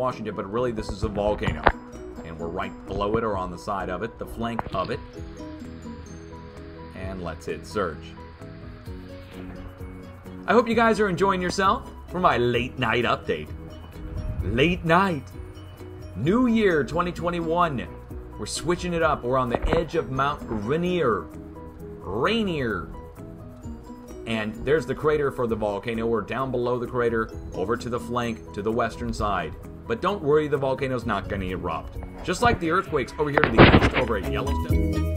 Washington, but really this is a volcano. And we're right below it or on the side of it, the flank of it. And let's hit search. I hope you guys are enjoying yourself for my late night update. Late night. New Year 2021. We're switching it up. We're on the edge of Mount Rainier. Rainier. And there's the crater for the volcano. We're down below the crater, over to the flank, to the western side. But don't worry, the volcano's not going to erupt. Just like the earthquakes over here to the east, over at Yellowstone.